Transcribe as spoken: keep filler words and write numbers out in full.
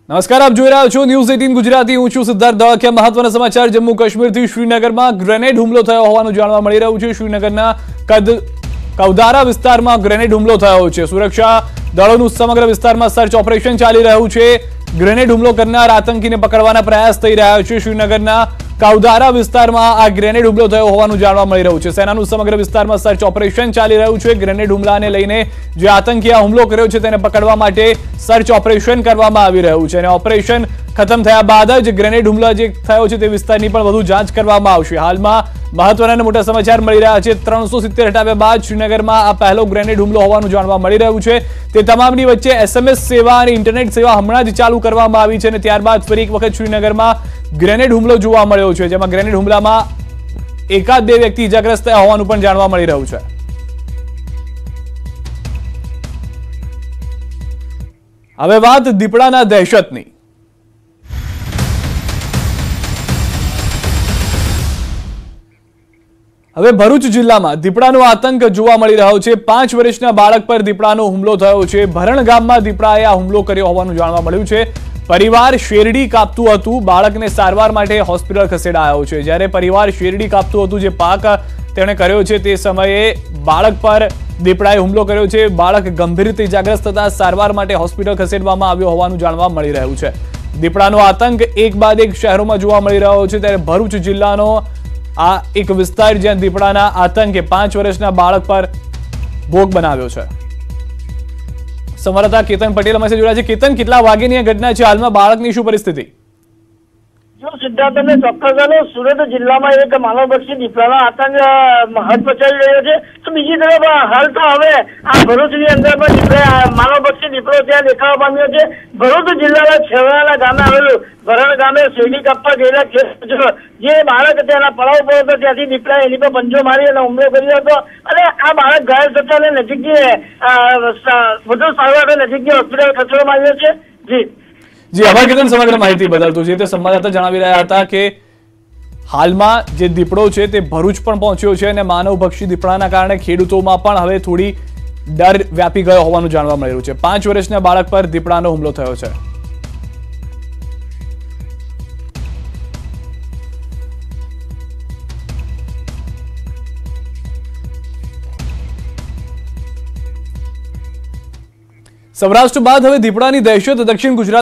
નમસ્કાર, આપ જોઈ રહ્યા છો ન્યૂઝ અઠ્ઠાવીસ ગુજરાતી। હું છું સિદ્ધાર્થ ધોળકિયા। મહત્વના સમાચાર। જમ્મુ કાશ્મીરથી શ્રીનગરમાં ગ્રેનેડ હુમલો થયો હોવાનું જાણવા મળી રહ્યું છે। શ્રીનગરના કદ કૌદારા વિસ્તારમાં ગ્રેનેડ હુમલો થયો છે। સુરક્ષા દળોનું સમગ્ર વિસ્તારમાં સર્ચ ઓપરેશન ચાલી રહ્યું છે। ગ્રેનેડ હુમલો કરનાર આતંકીને પકડવાના પ્રયાસ થઈ રહ્યા છે। શ્રીનગરના કૌદારા વિસ્તારમાં આ ગ્રેનેડ હુમલો થયો હોવાનું જાણવા મળી રહ્યું છે। સેનાનું સમગ્ર વિસ્તારમાં સર્ચ ઓપરેશન ચાલી રહ્યું છે। ગ્રેનેડ હુમલાને લઈને જે આતંકી આ હુમલો કર્યો છે તેને પકડવા માટે સર્ચ ઓપરેશન કરવામાં આવી રહ્યું છે અને ઓપરેશન ખતમ થયા બાદ જ ગ્રેનેડ હુમલો જે થયો છે તે વિસ્તારની પણ વધુ જાંચ કરવામાં આવશે। હાલમાં મહત્વના અને મોટા સમાચાર મળી રહ્યા છે। ત્રણસો સિત્તેર હટાવ્યા બાદ શ્રીનગરમાં આ પહેલો ગ્રેનેડ હુમલો હોવાનું જાણવા મળી રહ્યું છે। તે તમામની વચ્ચે એસએમએસ સેવા અને ઇન્ટરનેટ સેવા હમણાં જ ચાલુ કરવામાં આવી છે અને ત્યારબાદ ફરી એક વખત શ્રીનગરમાં ગ્રેનેડ હુમલો જોવા મળ્યો છે, જેમાં ગ્રેનેડ હુમલામાં એકાદ બે વ્યક્તિ ઇજાગ્રસ્ત થયા હોવાનું પણ જાણવા મળી રહ્યું છે। હવે વાત દીપડાના દહેશતની। હવે ભરૂચ જિલ્લામાં દીપડાનો આતંક જોવા મળી રહ્યો છે। પાંચ વર્ષના બાળક પર દીપડાનો હુમલો થયો છે। ભરણ ગામમાં દીપડાએ આ હુમલો કર્યો હોવાનું જાણવા મળ્યું છે। પરિવાર શેરડી કાપતું હતું, બાળકને સારવાર માટે હોસ્પિટલ ખસેડાયો છે। જ્યારે પરિવાર શેરડી કાપતું હતું, જે પાક તેણે કર્યો છે તે સમયે બાળક પર દીપડાએ હુમલો કર્યો છે। બાળક ગંભીર રીતે ઇજાગ્રસ્ત થતા સારવાર માટે હોસ્પિટલ ખસેડવામાં આવ્યો હોવાનું જાણવા મળી રહ્યું છે। દીપડાનો આતંક એક બાદ એક શહેરોમાં જોવા મળી રહ્યો છે, ત્યારે ભરૂચ જિલ્લાનો આ એક વિસ્તાર જ્યાં દીપડાના આતંકે પાંચ વર્ષના બાળક પર ભોગ બનાવ્યો છે। સંવાદદાતા કેતન પટેલ અમારી સાથે જોડાયા છે। કેતન, કેટલા વાગ્યાની આ ઘટના છે? હાલમાં બાળકની શું પરિસ્થિતિ? જો સિદ્ધાર્થને ચોક્કસ સુરત જિલ્લામાં એક માનવભક્ષી દીપડાનો આતંક મહત્વ પચાવી રહ્યો છે, તો બીજી તરફ હાલ તો હવે આ ભરૂચની અંદર પણ દીપડા માનવભક્ષી દીપડો ત્યાં દેખાવા પામ્યો છે। ભરૂચ જિલ્લાના છેવાડાના ગામે આવેલું ભરણ ગામે શેરડી કાપવા ગયેલા જે બાળક તેના પડાવ પર હતો, ત્યાંથી દીપડાએ એની પર પંજો મારી અને હુમલો કર્યો હતો અને આ બાળક ઘાયલ થતા નજીકની વધુ સારવાર નજીકની હોસ્પિટલ ખસેડવામાં આવ્યો છે। જી જી આભાર કેતન, સમગ્ર માહિતી બદલતું છે। તે સંવાદદાતા જણાવી રહ્યા હતા કે હાલમાં જે દીપડો છે તે ભરૂચ પણ પહોંચ્યો છે અને માનવભક્ષી દીપડાના કારણે ખેડૂતોમાં પણ હવે થોડી ડર વ્યાપી ગયો હોવાનું જાણવા મળી રહ્યું છે। પાંચ વર્ષના બાળક પર દીપડાનો હુમલો થયો છે। સૌરાષ્ટ્ર બાદ હવે દીપડાની દહેશત દક્ષિણ ગુજરાત